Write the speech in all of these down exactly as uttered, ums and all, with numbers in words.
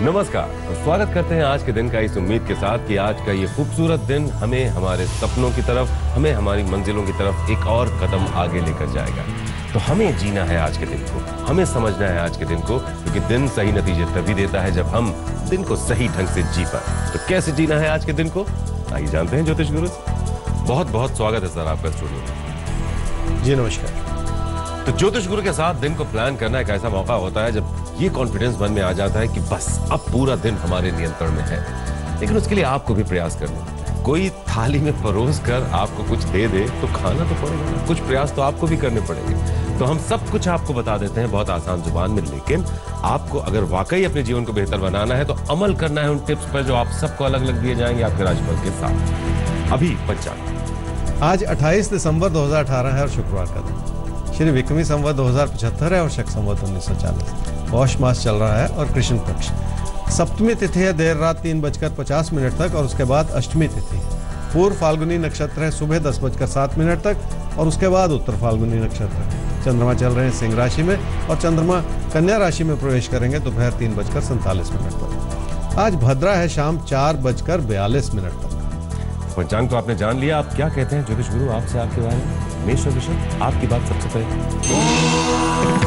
नमस्कार, स्वागत करते हैं आज के दिन का इस उम्मीद के साथ कि आज का ये खूबसूरत दिन हमें हमारे सपनों की तरफ, हमें हमारी मंजिलों की तरफ एक और कदम आगे लेकर जाएगा। तो हमें जीना है आज के दिन को, हमें समझना है आज के दिन को, क्योंकि दिन सही नतीजे तभी देता है जब हम दिन को सही ढंग से जी पाए। तो कैसे जीना है आज के दिन को, आइए जानते हैं ज्योतिष गुरु से। बहुत बहुत स्वागत है सर आपका स्टूडियो में। जी नमस्कार। तो ज्योतिष गुरु के साथ दिन को प्लान करना एक ऐसा मौका होता है जब ये कॉन्फिडेंस मन में आ जाता है कि बस अब पूरा दिन हमारे नियंत्रण में है। लेकिन उसके लिए आपको भी प्रयास करना है। कोई थाली में परोस कर आपको कुछ दे दे तो खाना तो पड़ेगा ना, कुछ प्रयास तो आपको भी करने पड़ेंगे। तो हम सब कुछ आपको बता देते हैं बहुत आसान जुबान में, लेकिन आपको अगर वाकई अपने जीवन को बेहतर बनाना है तो अमल करना है उन टिप्स पर जो आप सबको अलग अलग दिए जाएंगे आपके राशिफल के साथ। अभी पंचांग। आज अट्ठाईस दिसंबर दो हज़ार अठारह है और शुक्रवार का दिन। श्री विक्रमी संवत दो हज़ार पचहत्तर है और शक संवत उन्नीस सौ चालीस। पौष मास चल रहा है और कृष्ण पक्ष। सप्तमी तिथि है देर रात तीन बजकर पचास मिनट तक और उसके बाद अष्टमी तिथि है। पूर्व फाल्गुनी नक्षत्र है सुबह दस बजकर सात मिनट तक और उसके बाद उत्तर फाल्गुनी नक्षत्र। चंद्रमा चल रहे हैं सिंह राशि में और चंद्रमा कन्या राशि में प्रवेश करेंगे दोपहर तीन बजकर सैंतालीस मिनट पर। आज भद्रा है शाम चार बजकर बयालीस मिनट तक। पंचांग तो आपने जान लिया, आप क्या कहते हैं ज्योतिष गुरु आपसे आपके बारे में? मेष और वृषभ, आपकी बात सबसे पहले।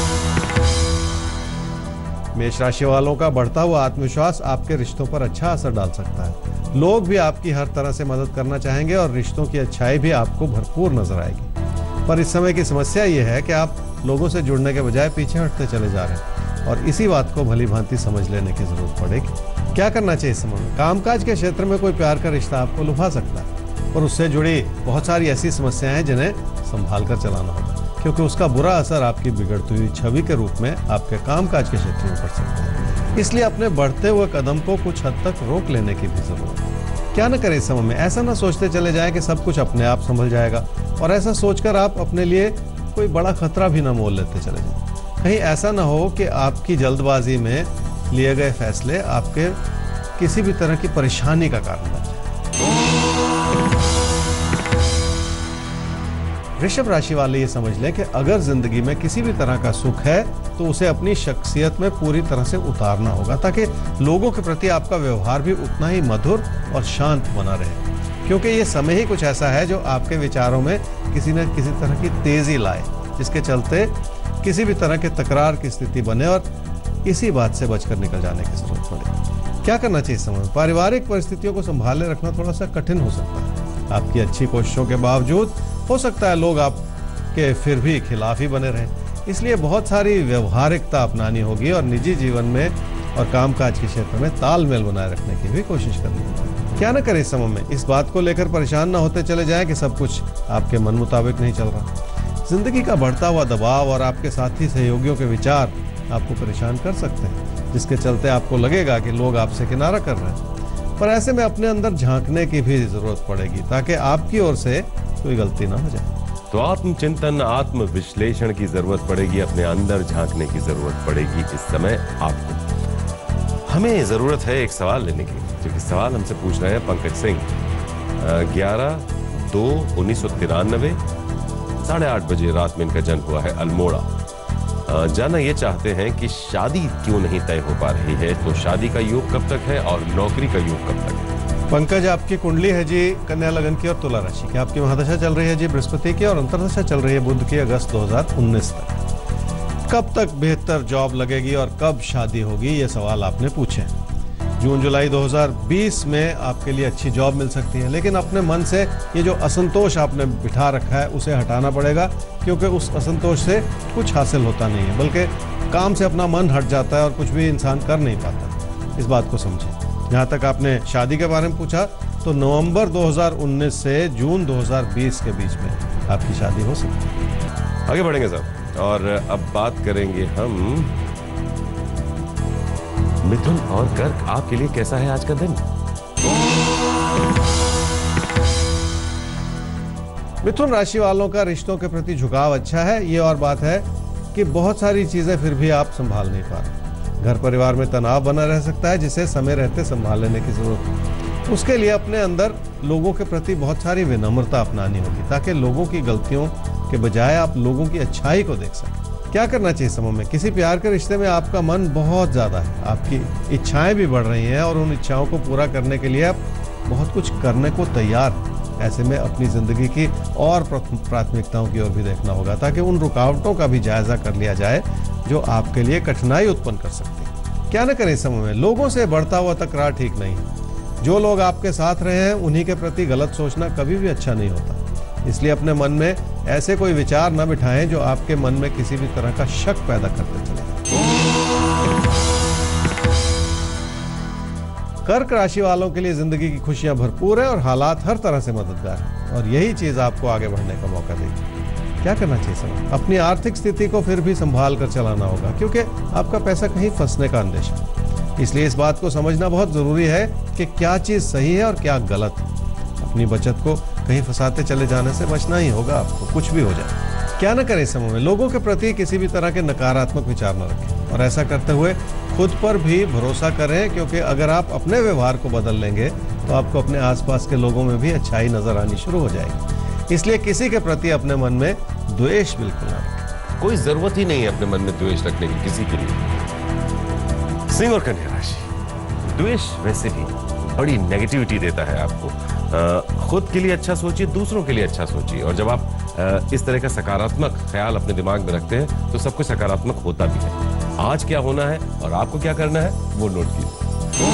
मेष राशि वालों का बढ़ता हुआ आत्मविश्वास आपके रिश्तों पर अच्छा असर डाल सकता है। लोग भी आपकी हर तरह से मदद करना चाहेंगे और रिश्तों की अच्छाई भी आपको भरपूर नजर आएगी। पर इस समय की समस्या ये है कि आप लोगों से जुड़ने के बजाय पीछे हटते चले जा रहे हैं और इसी बात को भली भांति समझ लेने की जरूरत पड़ेगी। क्या करना चाहिए इस समय में? कामकाज के क्षेत्र में कोई प्यार का रिश्ता आपको लुभा सकता है और उससे जुड़ी बहुत सारी ऐसी समस्याएं हैं जिन्हें संभाल कर चलाना होगा, क्योंकि उसका बुरा असर आपकी बिगड़ती हुई छवि के रूप में आपके कामकाज के क्षेत्र में पड़ सकता है। इसलिए अपने बढ़ते हुए कदम को कुछ हद तक रोक लेने की भी जरूरत है। क्या न करें इस समय में? ऐसा ना सोचते चले जाएं कि सब कुछ अपने आप संभल जाएगा और ऐसा सोचकर आप अपने लिए कोई बड़ा खतरा भी ना मोल लेते चले जाएं। कहीं ऐसा ना हो कि आपकी जल्दबाजी में लिए गए फैसले आपके किसी भी तरह की परेशानी का कारण बन जाए। वृषभ राशि वाले ये समझ लें कि अगर जिंदगी में किसी भी तरह का सुख है तो उसे अपनी शख्सियत में पूरी तरह से उतारना होगा ताकि लोगों के प्रति आपका व्यवहार भी उतना ही मधुर और शांत बना रहे, क्योंकि ये समय ही कुछ ऐसा है जो आपके विचारों में किसी न किसी तरह की तेजी लाए, जिसके चलते किसी भी तरह के तकरार की स्थिति बने और इसी बात से बचकर निकल जाने की जरूरत पड़े। क्या करना चाहिए समय में? पारिवारिक परिस्थितियों को संभाले रखना थोड़ा सा कठिन हो सकता है। आपकी अच्छी कोशिशों के बावजूद हो सकता है लोग आपके फिर भी खिलाफ ही बने रहें, इसलिए बहुत सारी व्यवहारिकता अपनानी होगी और निजी जीवन में और कामकाज के क्षेत्र में तालमेल बनाए रखने की भी कोशिश करनी होगी। क्या न करें इस समय में? इस बात को लेकर परेशान न होते चले जाएं कि सब कुछ आपके मन मुताबिक नहीं चल रहा। जिंदगी का बढ़ता हुआ दबाव और आपके साथी सहयोगियों के विचार आपको परेशान कर सकते हैं, जिसके चलते आपको लगेगा कि लोग आपसे किनारा कर रहे हैं। पर ऐसे में अपने अंदर झांकने की भी जरूरत पड़ेगी ताकि आपकी ओर से कोई गलती ना हो जाए। तो आत्मचिंतन, आत्म विश्लेषण की जरूरत पड़ेगी, अपने अंदर झांकने की जरूरत पड़ेगी इस समय आपको। हमें जरूरत है एक सवाल लेने की, जो कि सवाल हमसे पूछ रहे हैं पंकज सिंह। ग्यारह दो उन्नीस सौ तिरानवे साढ़े आठ बजे रात में इनका जन्म हुआ है अल्मोड़ा। जानना ये चाहते हैं कि शादी क्यों नहीं तय हो पा रही है, तो शादी का योग कब तक है और नौकरी का योग कब तक है? पंकज, आपकी कुंडली है जी कन्या लगन की और तुला राशि की। आपकी महादशा चल रही है जी बृहस्पति की और अंतर्दशा चल रही है बुध की अगस्त दो हज़ार उन्नीस तक। कब तक बेहतर जॉब लगेगी और कब शादी होगी, ये सवाल आपने पूछे। जून जुलाई दो हज़ार बीस में आपके लिए अच्छी जॉब मिल सकती है, लेकिन अपने मन से ये जो असंतोष आपने बिठा रखा है उसे हटाना पड़ेगा, क्योंकि उस असंतोष से कुछ हासिल होता नहीं है, बल्कि काम से अपना मन हट जाता है और कुछ भी इंसान कर नहीं पाता। इस बात को समझें। जहाँ तक आपने शादी के बारे में पूछा, तो नवंबर दो हज़ार उन्नीस से जून दो हज़ार बीस के बीच में आपकी शादी हो सकती है। आगे बढ़ेंगे साहब, और अब बात करेंगे हम मिथुन और कर्क। आपके लिए कैसा है आज का दिन? मिथुन राशि वालों का रिश्तों के प्रति झुकाव अच्छा है। ये और बात है कि बहुत सारी चीजें फिर भी आप संभाल नहीं पा रहे। घर परिवार में तनाव बना रह सकता है, जिसे समय रहते संभाल लेने की जरूरत है। उसके लिए अपने अंदर लोगों के प्रति बहुत सारी विनम्रता अपनानी होगी, ताकि लोगों की गलतियों के बजाय आप लोगों की अच्छाई को देख सकें। क्या करना चाहिए समय में? किसी प्यार के रिश्ते में आपका मन बहुत ज़्यादा है, आपकी इच्छाएं भी बढ़ रही हैं और उन इच्छाओं को पूरा करने के लिए आप बहुत कुछ करने को तैयार हैं। ऐसे में अपनी ज़िंदगी की और प्राथमिकताओं की ओर भी देखना होगा ताकि उन रुकावटों का भी जायज़ा कर लिया जाए जो आपके लिए कठिनाई उत्पन्न कर सकती है। क्या न करें इस समय में? लोगों से बढ़ता हुआ तकरार ठीक नहीं है। जो लोग आपके साथ रहे हैं उन्हीं के प्रति गलत सोचना कभी भी अच्छा नहीं होता। इसलिए अपने मन में ऐसे कोई विचार न बिठाएं जो आपके मन में किसी भी तरह का शक पैदा करते चले। कर्क राशि वालों के लिए जिंदगी की खुशियां भरपूर है और हालात हर तरह से मददगार है और यही चीज आपको आगे बढ़ने का मौका देगी। क्या करना चाहिए समय? अपनी आर्थिक स्थिति को फिर भी संभाल कर चलाना होगा क्योंकि आपका पैसा कहीं फंसने का अंदेशा है। इसलिए इस बात को समझना बहुत जरूरी है कि क्या चीज सही है और क्या गलत है। अपनी बचत को कहीं फंसाते चले जाने से बचना ही होगा, आपको कुछ भी हो जाए। क्या न करें इस समय में? लोगों के प्रति किसी भी तरह के नकारात्मक विचार न रखें और ऐसा करते हुए खुद पर भी भरोसा करें क्योंकि अगर आप अपने व्यवहार को बदल लेंगे तो आपको अपने आसपास के लोगों में भी अच्छाई नजर आनी शुरू हो जाएगी। इसलिए किसी के प्रति अपने मन में द्वेष बिल्कुल ना रखें। कोई जरूरत ही नहीं है अपने मन में द्वेष रखने की किसी के लिए। सिंह और कन्या राशि, द्वेष वैसे भी बड़ी नेगेटिविटी देता है आपको। आ, खुद के लिए अच्छा सोचिए, दूसरों के लिए अच्छा सोचिए और जब आप आ, इस तरह का सकारात्मक ख्याल अपने दिमाग में रखते हैं तो सब कुछ सकारात्मक होता भी है। आज क्या होना है और आपको क्या करना है वो नोट कीजिए।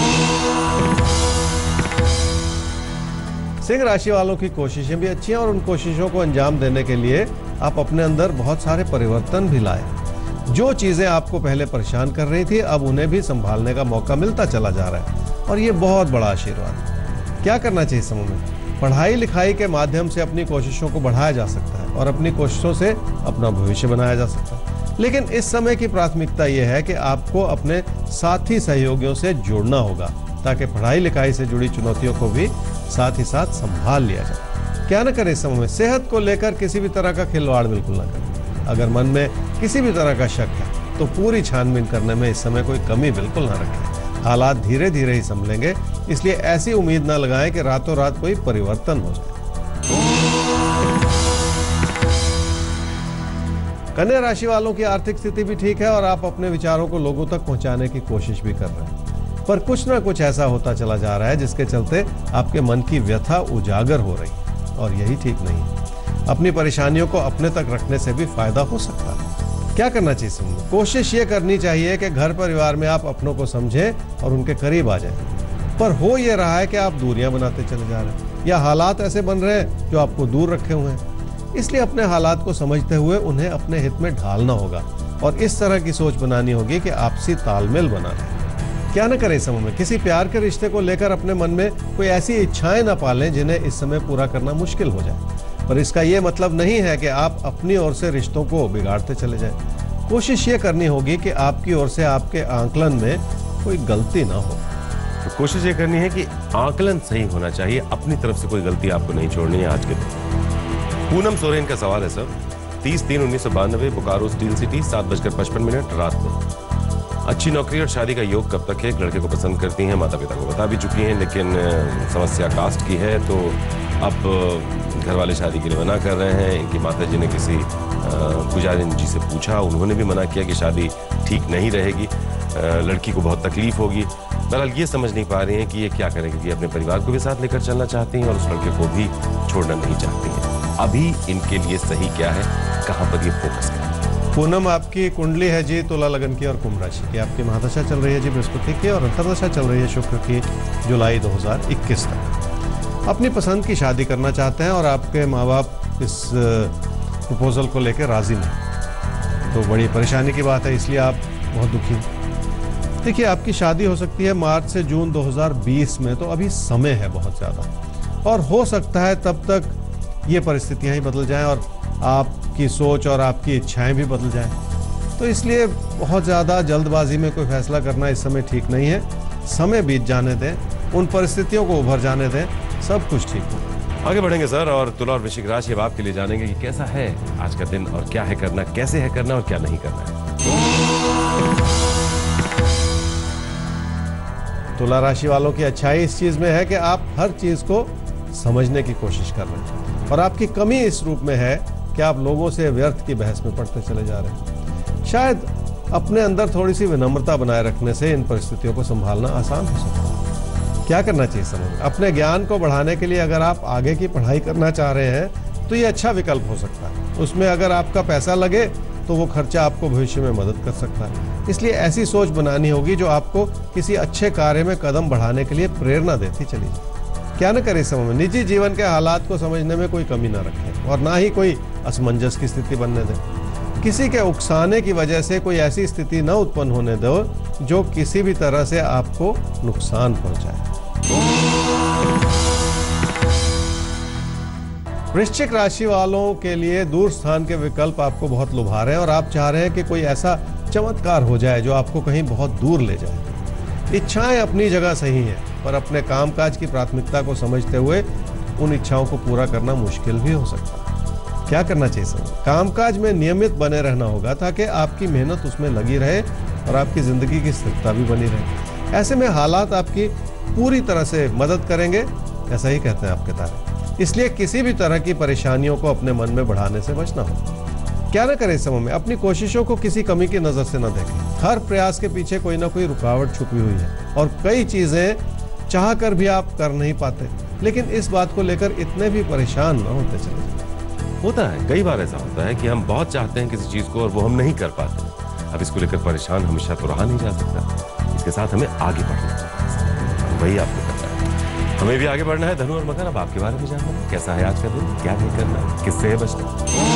सिंह राशि वालों की कोशिशें भी अच्छी हैं और उन कोशिशों को अंजाम देने के लिए आप अपने अंदर बहुत सारे परिवर्तन भी लाए। जो चीजें आपको पहले परेशान कर रही थी अब उन्हें भी संभालने का मौका मिलता चला जा रहा है और ये बहुत बड़ा आशीर्वाद है। क्या करना चाहिए समूह में? पढ़ाई लिखाई के माध्यम से अपनी कोशिशों को बढ़ाया जा सकता है और अपनी कोशिशों से अपना भविष्य बनाया जा सकता है। लेकिन इस समय की प्राथमिकता यह है कि आपको अपने साथी सहयोगियों से जुड़ना होगा ताकि पढ़ाई लिखाई से जुड़ी चुनौतियों को भी साथ ही साथ संभाल लिया जाए। क्या न करें इस समय में? सेहत को लेकर किसी भी तरह का खिलवाड़ बिल्कुल ना करें। अगर मन में किसी भी तरह का शक है तो पूरी छानबीन करने में इस समय कोई कमी बिल्कुल ना रखें। हालात धीरे धीरे ही संभलेंगे, इसलिए ऐसी उम्मीद ना लगाएं कि रातों रात कोई परिवर्तन हो जाए। कन्या राशि वालों की आर्थिक स्थिति भी ठीक है और आप अपने विचारों को लोगों तक पहुंचाने की कोशिश भी कर रहे हैं, पर कुछ ना कुछ ऐसा होता चला जा रहा है जिसके चलते आपके मन की व्यथा उजागर हो रही है और यही ठीक नहीं है। अपनी परेशानियों को अपने तक रखने से भी फायदा हो सकता है। क्या करना चाहिए समझो? कोशिश ये करनी चाहिए कि घर परिवार में आप अपनों को समझें और उनके करीब आ जाएं, पर हो ये रहा है कि आप दूरियां बनाते चले जा रहे हैं या हालात ऐसे बन रहे हैं जो आपको दूर रखे हुए हैं। इसलिए अपने हालात को समझते हुए उन्हें अपने हित में ढालना होगा और इस तरह की सोच बनानी होगी कि आपसी तालमेल बना रहे। क्या न करें इस समय में? किसी प्यार के रिश्ते को लेकर अपने मन में कोई ऐसी इच्छाएं न पालें जिन्हें इस समय पूरा करना मुश्किल हो जाए, पर इसका यह मतलब नहीं है कि आप अपनी ओर से रिश्तों को बिगाड़ते चले जाएं। कोशिश ये करनी होगी कि आपकी ओर से आपके आकलन में कोई गलती ना हो। तो कोशिश ये करनी है कि आकलन सही होना चाहिए, अपनी तरफ से कोई गलती आपको नहीं छोड़नी है आज के दिन। पूनम सोरेन का सवाल है सर, तीस तीन उन्नीस सौ बानवे, बोकारो स्टील सिटी, सात बजकर पचपन मिनट रात में। अच्छी नौकरी और शादी का योग कब तक है? लड़के को पसंद करती हैं, माता पिता को बता भी चुकी हैं, लेकिन समस्या कास्ट की है तो अब घर वाले शादी के लिए मना कर रहे हैं। इनकी माता जी ने किसी पुजारी जी से पूछा, उन्होंने भी मना किया कि शादी ठीक नहीं रहेगी, लड़की को बहुत तकलीफ होगी। बहरहाल ये समझ नहीं पा रही हैं कि ये क्या करें, क्योंकि अपने परिवार को भी साथ लेकर चलना चाहती हैं और उस लड़के को भी छोड़ना नहीं चाहती हैं। अभी इनके लिए सही क्या है, कहां पर ये फोकस करें? पूनम, आपकी कुंडली है जी तुला लगन की और कुंभ राशि की। आपकी महादशा चल रही है जी बृहस्पति की और अंतर्दशा चल रही है शुक्र की जुलाई दो हज़ार इक्कीस तक। अपनी पसंद की शादी करना चाहते हैं और आपके माँ बाप इस प्रपोजल को लेकर राजी नहीं, तो बड़ी परेशानी की बात है, इसलिए आप बहुत दुखी हैं। देखिए, आपकी शादी हो सकती है मार्च से जून दो हज़ार बीस में, तो अभी समय है बहुत ज़्यादा और हो सकता है तब तक ये परिस्थितियां ही बदल जाएं और आपकी सोच और आपकी इच्छाएं भी बदल जाएं। तो इसलिए बहुत ज़्यादा जल्दबाजी में कोई फैसला करना इस समय ठीक नहीं है। समय बीत जाने दें, उन परिस्थितियों को उभर जाने दें, सब कुछ ठीक हो। आगे बढ़ेंगे सर और तुला और वृश्चिक राशि अब आपके लिए जानेंगे कि कैसा है आज का दिन और क्या है करना, कैसे है करना और क्या नहीं करना है। तुला राशि वालों की अच्छाई इस चीज में है कि आप हर चीज को समझने की कोशिश कर रहे हैं और आपकी कमी इस रूप में है कि आप लोगों से व्यर्थ की बहस में पड़ते चले जा रहे हैं। शायद अपने अंदर थोड़ी सी विनम्रता बनाए रखने से इन परिस्थितियों को संभालना आसान हो सकता है। क्या करना चाहिए समय में? अपने ज्ञान को बढ़ाने के लिए अगर आप आगे की पढ़ाई करना चाह रहे हैं तो ये अच्छा विकल्प हो सकता है। उसमें अगर आपका पैसा लगे तो वो खर्चा आपको भविष्य में मदद कर सकता है। इसलिए ऐसी सोच बनानी होगी जो आपको किसी अच्छे कार्य में कदम बढ़ाने के लिए प्रेरणा देती चली जाए। क्या न करें इस समय में? निजी जीवन के हालात को समझने में कोई कमी ना रखें और ना ही कोई असमंजस की स्थिति बनने दें। किसी के उकसाने की वजह से कोई ऐसी स्थिति न उत्पन्न होने दो जो किसी भी तरह से आपको नुकसान पहुंचाए। वृश्चिक राशि वालों के लिए दूर स्थान के विकल्प आपको बहुत लुभा रहे हैं और आप चाह रहे हैं कि कोई ऐसा चमत्कार हो जाए जो आपको कहीं बहुत दूर ले जाए। इच्छाएं अपनी जगह सही हैं, पर अपने कामकाज की प्राथमिकता को समझते हुए उन इच्छाओं को पूरा करना मुश्किल भी हो सकता है। क्या करना चाहिए सर? कामकाज में नियमित बने रहना होगा ताकि आपकी मेहनत उसमें लगी रहे और आपकी जिंदगी की स्थिरता भी बनी रहे। ऐसे में हालात आपकी पूरी तरह से मदद करेंगे, ऐसा ही कहते हैं आपके तारे। इसलिए किसी भी तरह की परेशानियों को अपने मन में बढ़ाने से बचना होगा। क्या ना करें इस समय में? अपनी कोशिशों को किसी कमी की नजर से न देखें। हर प्रयास के पीछे कोई ना कोई रुकावट छुपी हुई है और कई चीजें चाह कर भी आप कर नहीं पाते, लेकिन इस बात को लेकर इतने भी परेशान न होते चले जाए। होता है, कई बार ऐसा होता है कि हम बहुत चाहते हैं किसी चीज को और वो हम नहीं कर पाते। अब इसको लेकर परेशान हमेशा तो रहा नहीं जा सकता। इसके साथ हमें आगे बढ़ना है, वही आपको करना है। हमें भी आगे बढ़ना है। धनु और मकर, अब आपके बारे में जानना है। कैसा है आज का दिन? क्या नहीं करना है? किससे है बचना?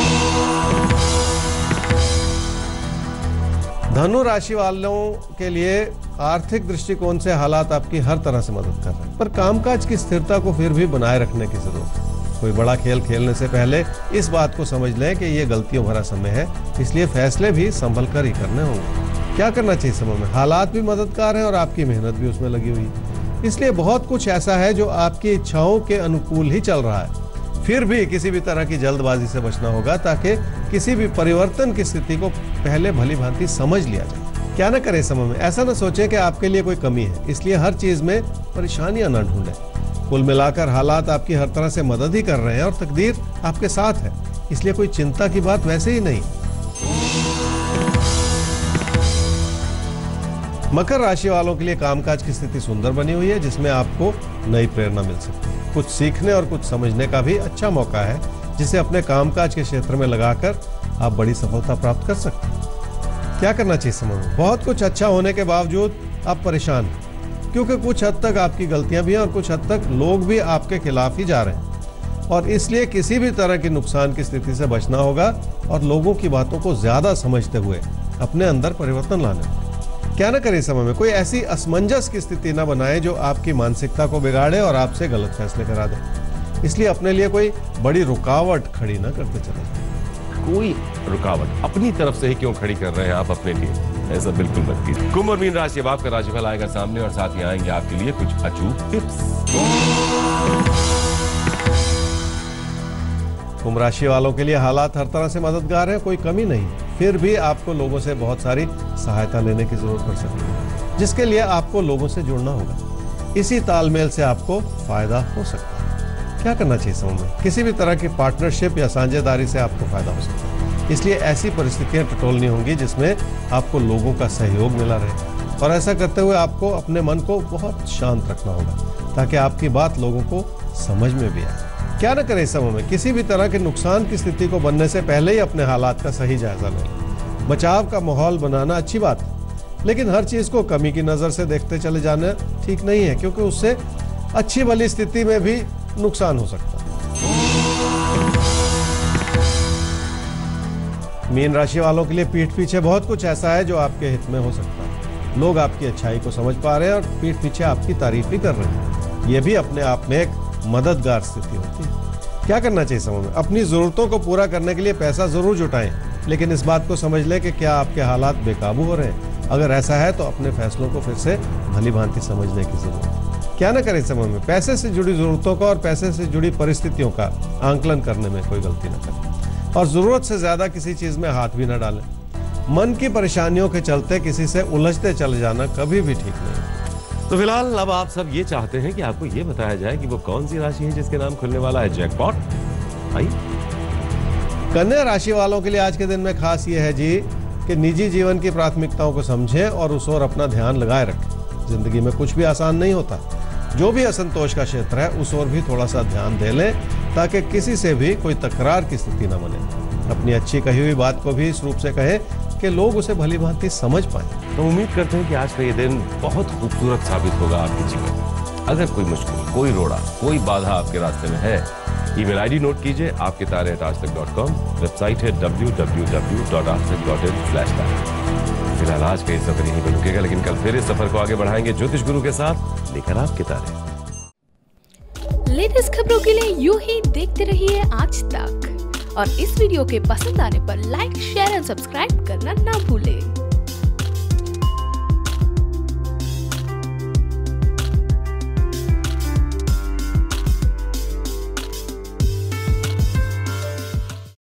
धनु राशि वालों के लिए आर्थिक दृष्टिकोण से हालात आपकी हर तरह से मदद कर रहे हैं, पर कामकाज की स्थिरता को फिर भी बनाए रखने की जरूरत है। कोई बड़ा खेल खेलने से पहले इस बात को समझ लें कि ये गलतियों भरा समय है, इसलिए फैसले भी संभल कर ही करने होंगे। क्या करना चाहिए समय में? हालात भी मददगार हैं और आपकी मेहनत भी उसमें लगी हुई है, इसलिए बहुत कुछ ऐसा है जो आपकी इच्छाओं के अनुकूल ही चल रहा है। फिर भी किसी भी तरह की जल्दबाजी से बचना होगा ताकि किसी भी परिवर्तन की स्थिति को पहले भली भांति समझ लिया जाए। क्या ना करें समय में? ऐसा ना सोचें कि आपके लिए कोई कमी है, इसलिए हर चीज में परेशानियां न ढूंढें। कुल मिलाकर हालात आपकी हर तरह से मदद ही कर रहे हैं और तकदीर आपके साथ है, इसलिए कोई चिंता की बात वैसे ही नहीं। मकर राशि वालों के लिए कामकाज की स्थिति सुंदर बनी हुई है, जिसमें आपको नई प्रेरणा मिल सकती है। कुछ सीखने और कुछ समझने का भी अच्छा मौका है, जिसे अपने कामकाज के क्षेत्र में लगाकर आप बड़ी सफलता प्राप्त कर सकते हैं। क्या करना चाहिए समय में? बहुत कुछ अच्छा होने के बावजूद आप परेशान हैं, क्योंकि कुछ हद तक आपकी गलतियां भी हैं और कुछ हद तक लोग भी आपके खिलाफ ही जा रहे हैं, और इसलिए किसी भी तरह की नुकसान की स्थिति से बचना होगा और लोगों की बातों को ज्यादा समझते हुए अपने अंदर परिवर्तन लाने होगा। क्या ना करें समय में? कोई ऐसी असमंजस की स्थिति ना बनाए जो आपकी मानसिकता को बिगाड़े और आपसे गलत फैसले करा दे, इसलिए अपने लिए कोई बड़ी रुकावट खड़ी ना करते चले। कोई रुकावट अपनी तरफ से ही क्यों खड़ी कर रहे हैं आप अपने लिए? ऐसा बिल्कुल मत कीजिए। कुंभ और मीन राशि, अब आपका राशिफल आएगा सामने और साथ ही आएंगे आपके लिए कुछ अचूक टिप्स। कुंभ राशि वालों के लिए हालात हर तरह से मददगार है, कोई कमी नहीं, फिर भी आपको लोगों से बहुत सारी सहायता लेने की जरूरत पड़ सकती है, जिसके लिए आपको लोगों से जुड़ना होगा। इसी तालमेल से आपको फायदा हो सकता है। क्या करना चाहिए समय में? किसी भी तरह की पार्टनरशिप या साझेदारी से आपको फायदा हो सकता है, इसलिए ऐसी परिस्थितियां टटोलनी होंगी जिसमें आपको लोगों का सहयोग मिला रहे, और ऐसा करते हुए आपको अपने मन को बहुत शांत रखना होगा ताकि आपकी बात लोगों को समझ में भी आए। क्या न करें इस समय में? किसी भी तरह के नुकसान की स्थिति को बनने से पहले ही अपने हालात का सही जायजा लें। बचाव का माहौल बनाना अच्छी बात है, लेकिन हर चीज को कमी की नजर से देखते चले जाना ठीक नहीं है, क्योंकि उससे अच्छी भली स्थिति में भी नुकसान हो सकता है। मीन राशि वालों के लिए पीठ पीछे बहुत कुछ ऐसा है जो आपके हित में हो सकता है। लोग आपकी अच्छाई को समझ पा रहे हैं और पीठ पीछे आपकी तारीफ भी कर रहे हैं। यह भी अपने आप में एक मददगार स्थिति होती है। क्या करना चाहिए समय में? अपनी जरूरतों को पूरा करने के लिए पैसा जरूर जुटाएं, लेकिन इस बात को समझ लें कि क्या आपके हालात बेकाबू हो रहे हैं। अगर ऐसा है तो अपने फैसलों को फिर से भली भांति समझने की जरूरत है। क्या न करें समय में? पैसे से जुड़ी जरूरतों का और पैसे से जुड़ी परिस्थितियों का आंकलन करने में कोई गलती न करें, और जरूरत से ज्यादा किसी चीज में हाथ भी न डालें। मन की परेशानियों के चलते किसी से उलझते चले जाना कभी भी ठीक नहीं है। तो फिलहाल अब आप सब ये चाहते हैं कि आपको ये बताया जाए कि वो कौन सी राशि है जिसके नाम खुलने वाला है जैकपॉट। आई कन्या राशि वालों के लिए आज के दिन में खास ये है जी कि निजी जीवन की प्राथमिकताओं को समझें और उस ओर अपना ध्यान लगाए रखें। जिंदगी में कुछ भी आसान नहीं होता। जो भी असंतोष का क्षेत्र है उस ओर भी थोड़ा सा ध्यान दे लें ताकि किसी से भी कोई तकरार की स्थिति न बने। अपनी अच्छी कही हुई बात को भी इस रूप से कहें कि लोग उसे भली भांति समझ पाएं। तो उम्मीद करते हैं कि आज का ये दिन बहुत खूबसूरत साबित होगा आपके जीवन में। अगर कोई मुश्किल, कोई रोड़ा, कोई बाधा आपके रास्ते में है, ईमेल आईडी नोट कीजिए आपके तारे at Aaj Tak dot com, website है W W W dot Aaj Tak dot in slash तारे। फिलहाल आज का ये सफर यहीं पर रुकेगा, लेकिन कल फिर इस सफर को आगे बढ़ाएंगे ज्योतिष गुरु के साथ लेकर आपके तारे। लेटेस्ट खबरों के लिए यूं ही देखते रहिए आज तक और इस वीडियो के पसंद आने पर लाइक, शेयर एंड सब्सक्राइब करना ना भूलें।